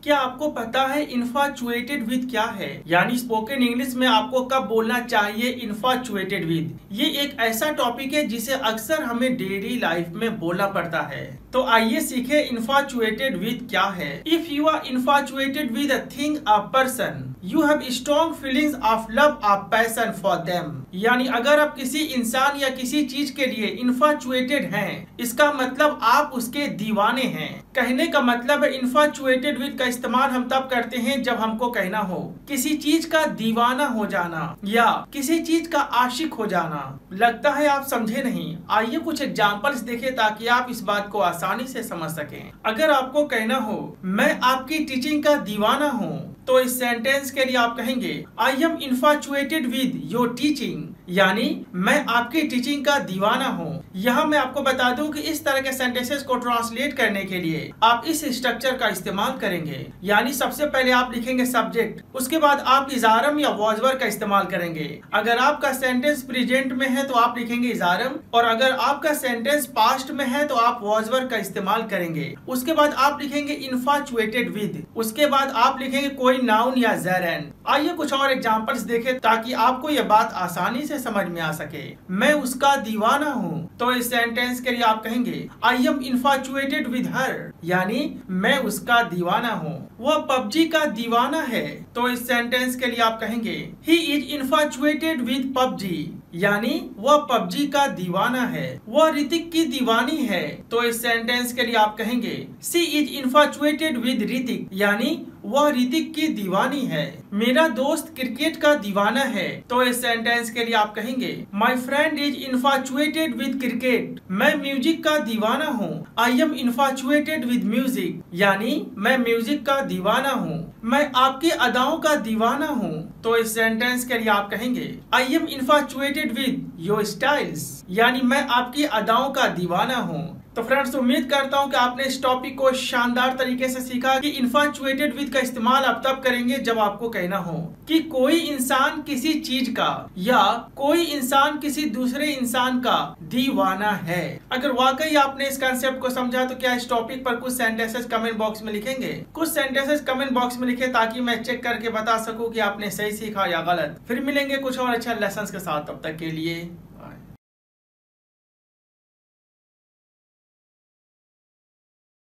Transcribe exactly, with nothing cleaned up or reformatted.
क्या आपको पता है इन्फैचुएटेड विद क्या है? यानी स्पोकन इंग्लिश में आपको कब बोलना चाहिए इन्फैचुएटेड विद। ये एक ऐसा टॉपिक है जिसे अक्सर हमें डेली लाइफ में बोलना पड़ता है। तो आइए सीखे इन्फैचुएटेड विद क्या है। If you are infatuated with a thing a person you have strong feelings of love a passion for them. यानी अगर आप किसी इंसान या किसी चीज के लिए इन्फैचुएटेड हैं, इसका मतलब आप उसके दीवाने हैं। कहने का मतलब है इन्फैचुएटेड विद का इस्तेमाल हम तब करते हैं जब हमको कहना हो किसी चीज का दीवाना हो जाना या किसी चीज का आशिक हो जाना। लगता है आप समझे नहीं। आइए कुछ एग्जांपल्स देखें ताकि आप इस बात को आसानी से समझ सकें। अगर आपको कहना हो मैं आपकी टीचिंग का दीवाना हूँ, तो इस सेंटेंस के लिए आप कहेंगे I am infatuated with your teaching, यानी मैं आपकी टीचिंग का दीवाना हूँ। यहाँ मैं आपको बता दूं कि इस तरह के सेंटेंसेस को ट्रांसलेट करने के लिए आप इस स्ट्रक्चर का इस्तेमाल करेंगे। यानी सबसे पहले आप लिखेंगे सब्जेक्ट, उसके बाद आप इजारम या वॉजवर का इस्तेमाल करेंगे। अगर आपका सेंटेंस प्रेजेंट में है तो आप लिखेंगे इजारम, और अगर आपका सेंटेंस पास्ट में है तो आप वॉजवर का इस्तेमाल करेंगे। उसके बाद आप लिखेंगे इन्फैचुएटेड विद, उसके बाद आप लिखेंगे कोई नाउन या ज़ेरन। आइए कुछ और एग्जांपल्स देखें ताकि आपको यह बात आसानी से समझ में आ सके। मैं उसका दीवाना हूँ, तो इस सेंटेंस के लिए आप कहेंगे I am infatuated with her, यानी मैं उसका दीवाना हूँ। वह पबजी का दीवाना है, तो इस सेंटेंस के लिए आप कहेंगे he is infatuated with PUBG, यानी वह पबजी का दीवाना है। वह ऋतिक की दीवानी है, तो इस सेंटेंस के लिए आप कहेंगे she is infatuated with Hrithik, यानी वह ऋतिक की दीवानी है। मेरा दोस्त क्रिकेट का दीवाना है, तो इस सेंटेंस के लिए आप कहेंगे my friend is infatuated with cricket. मैं म्यूजिक का दीवाना हूँ, I am infatuated with music, यानी मैं म्यूजिक का दीवाना हूँ। मैं आपकी अदाओं का दीवाना हूँ, तो इस सेंटेंस के लिए आप कहेंगे I am infatuated with your styles, यानी मैं आपकी अदाओं का दीवाना हूँ। तो फ्रेंड्स, उम्मीद करता हूं कि आपने इस टॉपिक को शानदार तरीके से सीखा कि इन्फैचुएटेड विद का इस्तेमाल आप तब करेंगे जब आपको कहना हो कि कोई इंसान किसी चीज का या कोई इंसान किसी दूसरे इंसान का दीवाना है। अगर वाकई आपने इस कंसेप्ट को समझा तो क्या इस टॉपिक पर कुछ सेंटेंसेस कमेंट बॉक्स में लिखेंगे? कुछ सेंटेंसेस कमेंट बॉक्स में लिखे ताकि मैं चेक करके बता सकूं कि आपने सही सीखा या गलत। फिर मिलेंगे कुछ और अच्छा लेसन के साथ, तब तक के लिए